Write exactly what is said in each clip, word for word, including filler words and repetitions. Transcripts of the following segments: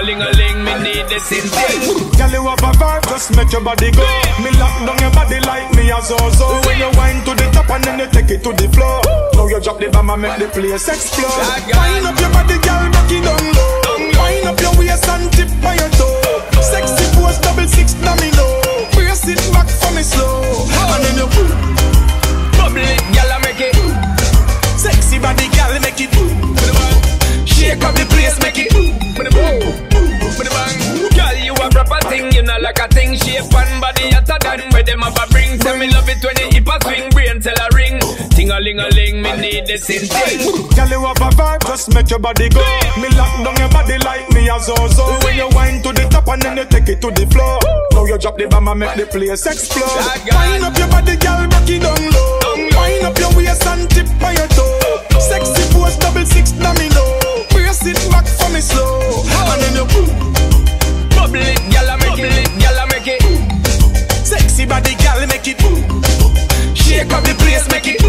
Ting-a-ling-a-ling, me need the same thing. Girl, you have a vibe, just make your body go. Me lock down your body like me a zo-zo. When you wind to the top and then you take it to the floor. Now you drop the bomb and make the place explode. Wind up your body, girl, rock it down low. Wind up your waist and tip by your toe. Sexy pose, double six, now me know. Brace it back for me slow. And then you bubble it, girl, I make it. Sexy body, girl, make it. Shake up the place, make it. Girl, you a proper thing, you know like a thing. Shape and body hotter than where them have a bring. Tell me love it when you hip a swing, brain tell a ring. Ting-a-ling-a-ling, me need the same thing. Girl, you have a vibe, just make your body go. Me lock down your body like me a zo-zo. When you wind to the top and then you take it to the floor. Now you drop the bomb and make the place explode. Wind up your body, girl, rock it down low. Wind up your waist and tip by your toe. Sexy pose, double six, now me know. Brace it back for me slow. And then you bubble it, girl, I make it. Girl, I make it. Sexy body, girl, make it. Shake up the place, make it.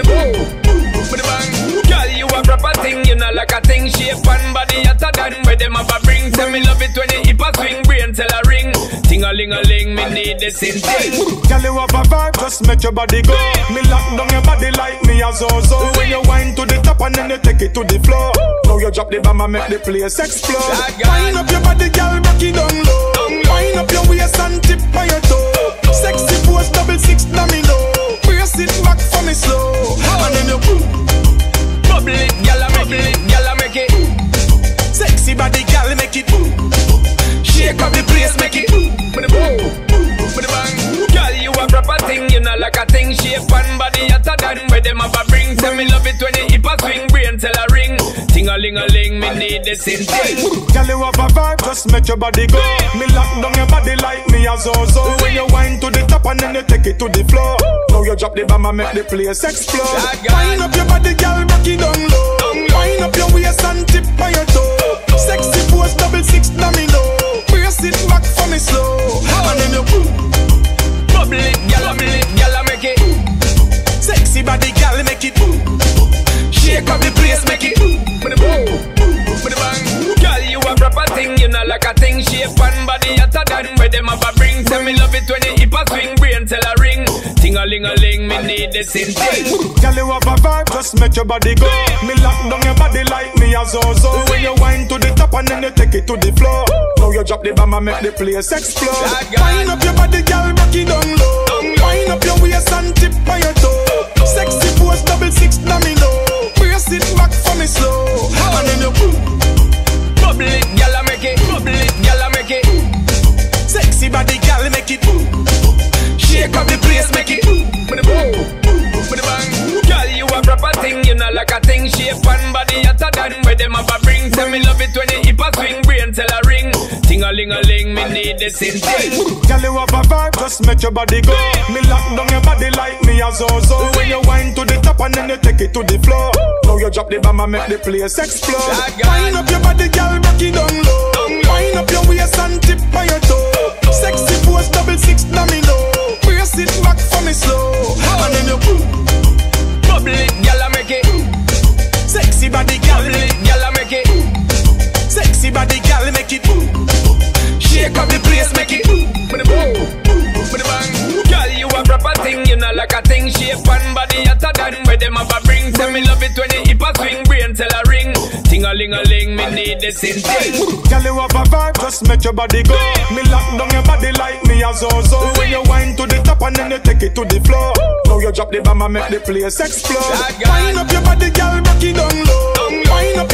Girl, you a proper thing, you know like a thing. Shape and body hotter than where them have a bring. Tell me love it when you hip a swing, brain tell a ring. Ting-a-ling-a-ling, me need the same thing. Girl, you have a vibe, just make your body go. Me lock down your body like me a zo-zo. When you wind to the top and then you take it to the floor. Now you drop the bomb and make the place explode. Wind up your body, girl, rock it down low. Wind up your waist and tip by your toe. Sexy pose, double six, now me know. Brace it back for me slow. And then you bubble it, girl, I make it. Girl, I make it. Sexy body, girl, make it. Shake up the place, make it. Girl, you a proper thing, you know like a thing. Shape and body hotter than where them have a bring. Tell me love it when you hip a swing, brain tell a ring. Ting-a-ling-a-ling, me need the same thing. Girl, you have a vibe, just make your body go. Me lock down your body like me a zo-zo. When you wind to the top and then you take it to the floor. Now you drop the bomb and make the place explode. Wind up your body, girl, rock it down low. Wind up your waist and tip by your toe. Sexy pose, double six, now me know. Brace it back for me slow. And then you bubble it, girl, I make it. Girl, I make it. Sexy body, girl, make it. Shake up the place, make it. Girl, you a proper thing, you know like a thing. Shape and body hotter than where them have a bring. Tell me love it when you hip a swing, brain tell a ring. Ting-a-ling-a-ling, me need the same thing. Girl, you have a vibe, just make your body go. Me lock down your body like me a zo-zo. When you wind to the top and then you take it to the floor. Now you drop the bomb and make the place explode. Wind up your body, girl, rock it down low. Wind up your waist and tip by your toe. Sexy pose, double six, now me know. Brace it back for me slow. And then you bubble it, girl, I make it. Bubble it, girl, I make it. Sexy body, girl, make it. Shake up the place, make it. Girl, you a proper thing, you know like a thing. Shape and body hotter than where them have a bring. Tell me love it when you hip a swing, brain tell a ring. Ting-a-ling-a-ling, me need the same thing. Girl, you have a vibe, just make your body go. Me lock down your body like me a zo-zo. When you wind to the top and then you take it to the floor. Now you drop the bomb and make the place explode. Wind up your body, girl, rock it down low. Wind up your waist and tip by your toe. Sexy pose, double six, now me know. Brace it back for me slow. And then you bubble it, girl, I make it. Sexy body, girl, bubble it, girl, I make it. Sexy body, girl, make it. Shake up the place, make it. Girl, you a proper thing, you know like a thing. Shape and body hotter than where them have a bring. Tell me love it when you hip a swing, brain tell a ring. Ting-a-ling-a-ling, me need the same thing. Girl, you have a vibe, just make your body go. Me lock down your body like me a zo-zo. When you wind to the top and then you take it to the floor. Now you drop the bomb and make the place explode. Wind up your body, girl, rock it down low. Wind up